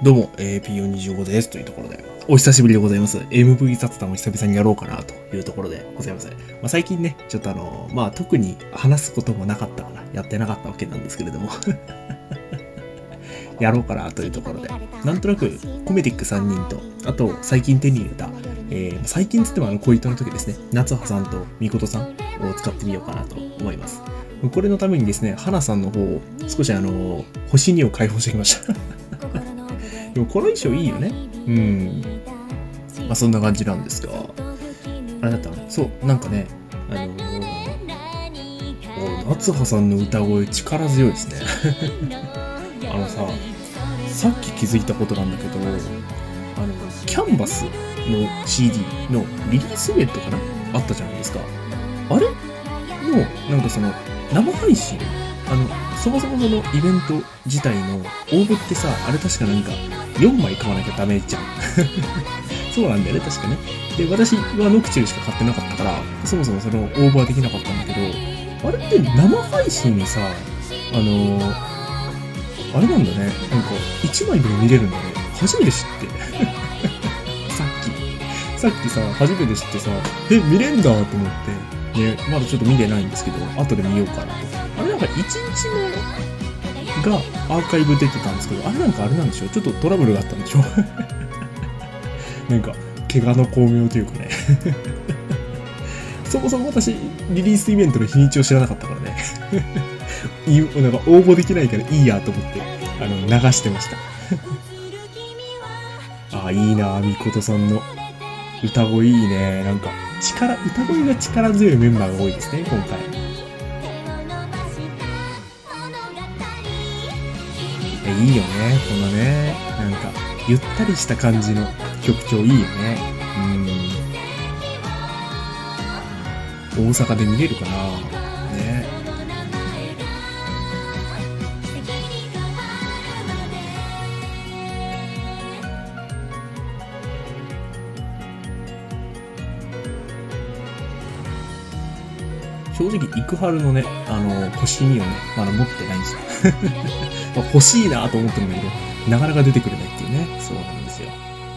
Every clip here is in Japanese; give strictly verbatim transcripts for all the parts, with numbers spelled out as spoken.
どうも、えー、ピーよんにじゅうご ですというところで、お久しぶりでございます。エムブイ 雑談を久々にやろうかなというところでございます。まあ、最近ね、ちょっとあの、まあ特に話すこともなかったからやってなかったわけなんですけれども、やろうかなというところで、なんとなくコメディックさんにんと、あと最近手に入れた、えー、最近つってもあの恋人の時ですね、夏葉さんとみことさんを使ってみようかなと思います。これのためにですね、花さんの方を少しあの、星にを開放してきました。でもこの衣装いいよね。うん。まあそんな感じなんですが、あれだったな。そう、なんかね、あのー、夏葉さんの歌声力強いですね。あのさ、さっき気づいたことなんだけど、あの、キャンバスの シーディー のリリースイベントかなあったじゃないですか。あれの、なんかその、生配信あの、そもそもそのイベント自体の応募ってさ、あれ確かなんかよんまい買わなきゃダメじゃん。そうなんだよね、確かね。で、私はノクチルしか買ってなかったから、そもそもその応募はできなかったんだけど、あれって生配信にさ、あのー、あれなんだね、なんかいちまいでも見れるんだね。初めて知って。さっき、さっきさ、初めて知ってさ、え、見れんだと思って。ね、まだちょっと見てないんですけど、後で見ようかなと。あれなんかいちにちめがアーカイブ出てたんですけど、あれなんかあれなんでしょうちょっとトラブルがあったんでしょなんか、怪我の巧妙というかね。そもそも私、リリースイベントの日にちを知らなかったからね。なんか応募できないからいいやと思って、あの、流してました。あ、いいなぁ、みことさんの歌声いいね。なんか、力、歌声が力強いメンバーが多いですね、今回。いいよね、このね、なんか、ゆったりした感じの曲調いいよね。うん。大阪で見れるかなね。正直、イクハルのね、あの、星にをね、まだ持ってないんですよ。まあ欲しいなと思ってるんだけど、なかなか出てくれないっていうね。そうなんですよ。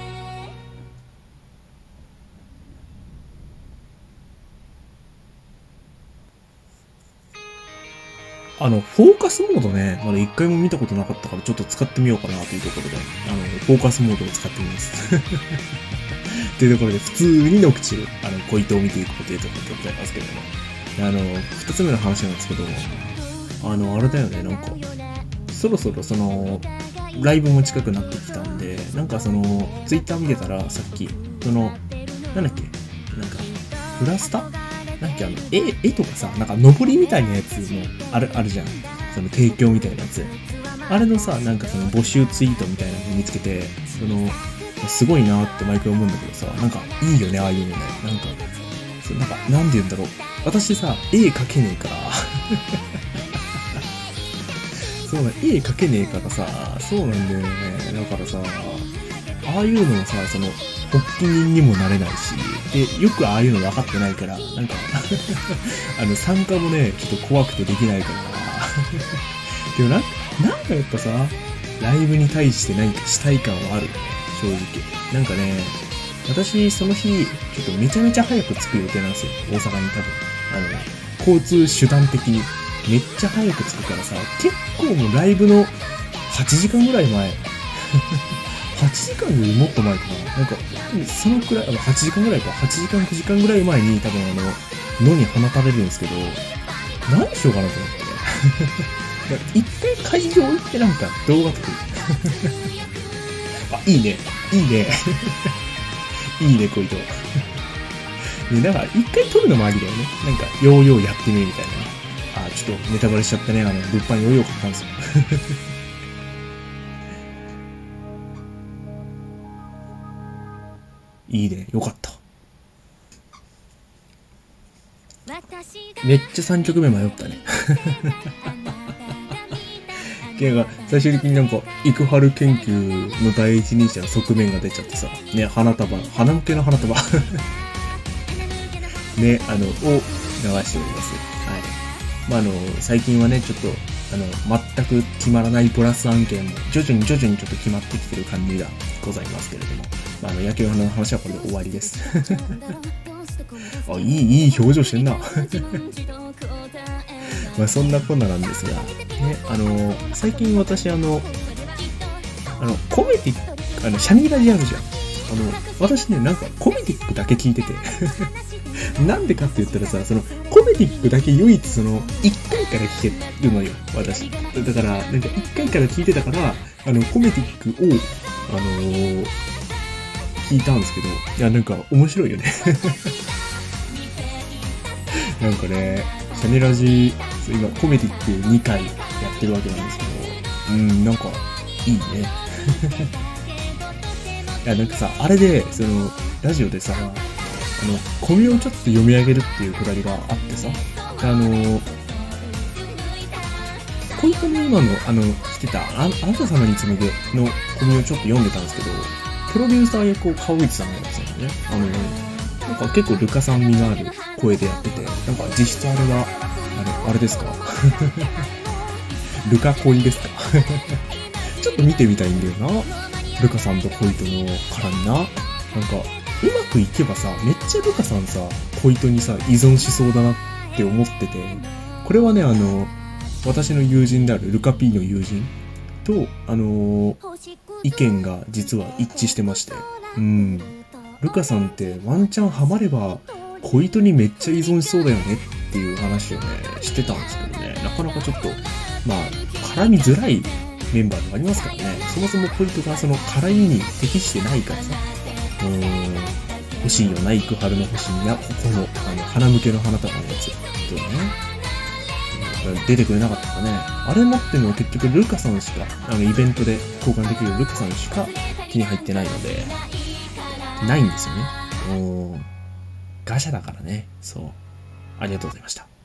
あの、フォーカスモードね、まだ一回も見たことなかったから、ちょっと使ってみようかなというところで、あの、フォーカスモードを使ってみます。というところで、普通にノクチル、あの、小糸を見ていくというところでございますけれども。あの、二つ目の話なんですけど、あの、あれだよね、なんか、そろそろその、ライブも近くなってきたんで、なんかその、ツイッター見てたら、さっき、その、なんだっけ、なんか、フラスタなんだっけ、あの、絵、絵とかさ、なんか、上りみたいなやつの、ある、あるじゃん。その、提供みたいなやつ。あれのさ、なんかその、募集ツイートみたいなのを見つけて、その、すごいなって毎回思うんだけどさ、なんか、いいよね、ああいうのね。なんか、そうなんか、なんて言うんだろう。私さ、絵描けねえから。そうだ、絵描けねえからさ、そうなんだよね。だからさ、ああいうのもさ、その、発起人にもなれないし、で、よくああいうの分かってないから、なんか、あの、参加もね、ちょっと怖くてできないから。でもな、なんかやっぱさ、ライブに対して何かしたい感はあるよね、正直。なんかね、私、その日、ちょっとめちゃめちゃ早く着く予定なんですよ。大阪に多分。あの、交通手段的に。めっちゃ早く着くからさ、結構もうライブのはちじかんぐらい前。はちじかんよりもっと前かな。なんか、そのくらい、はちじかんぐらいか。はちじかん、くじかんぐらい前に多分あの、野に放たれるんですけど、何しようかなと思って。一回会場行ってなんか動画撮る。あ、いいね。いいね。いいね、こいと。ね、だから、一回撮るのもありだよね。なんか、ヨーヨーやってみるみたいな。あ、ちょっとネタバレしちゃったね。あの、物販ヨーヨー買ったんですよ。いいね。よかった。めっちゃさんきょくめ迷ったね。ケンが最終的になんか、イクハル研究の第一人者の側面が出ちゃってさ、ね、花束、花向けの花束ね、あの、を流しております。はい。まあ、あの、最近はね、ちょっと、 あの、全く決まらないプラス案件も、徐々に徐々にちょっと決まってきてる感じがございますけれども、まあ、あの、野球の話はこれで終わりです。あ、いい、いい表情してんな。まあ、そんなこんななんですが、ね、あの、最近私、あの、あの、コメディック、あの、シャミラジあるじゃん。あの、私ね、なんかコメディックだけ聞いてて。なんでかって言ったらさ、その、コメディックだけ唯一その、いっかいから聞けるのよ、私。だから、なんかいっかいから聞いてたから、あの、コメディックを、あのー、聞いたんですけど、いや、なんか面白いよね。なんかね、シャミラジ、今、コメディックにかいやってるわけなんですけど、うん、なんか、いいね。いや、なんかさ、あれで、その、ラジオでさ、あの、コミをちょっと読み上げるっていうくだりがあってさ、あの、小糸の今の、あの、来てた、あ、あなた様に紡ぐのコミをちょっと読んでたんですけど、プロデューサー役を川口さんがやってたんだよね。あの、なんか結構ルカさん味のある声でやってて、なんか実質あれは、あれ、あれですかルカ恋ですかちょっと見てみたいんだよな。ルカさんと小糸の絡みな。なんか、うまくいけばさ、めっちゃルカさんさ、小糸にさ、依存しそうだなって思ってて、これはね、あの、私の友人であるルカ P の友人と、あのー、意見が実は一致してまして、うん。ルカさんってワンチャンハマれば、小糸にめっちゃ依存しそうだよねっていう話をね、してたんですけどね、なかなかちょっと、まあ、絡みづらいメンバーでもありますからね、そもそも小糸がその絡みに適してないからさ、うーん、欲しいよな、幾春の星にな、ここの、あの、花向けの花束のやつとね、出てくれなかったかね。あれ持ってるのは結局ルカさんしか、あの、イベントで交換できるルカさんしか手に入ってないので、ないんですよね。もう、ガシャだからね。そう。ありがとうございました。